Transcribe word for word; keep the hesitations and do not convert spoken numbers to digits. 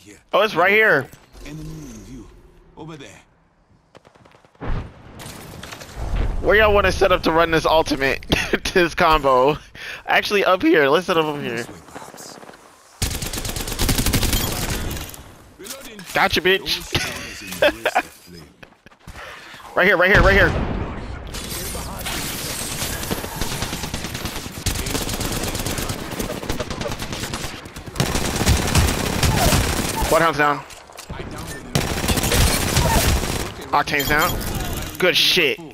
here. Oh, it's right here. Enemy in view. Over there. Where y'all want to set up to run this ultimate, this combo? Actually, up here. Let's set up up here. Gotcha, bitch. Right here, right here, right here. Bloodhound's down. Octane's down. Good shit.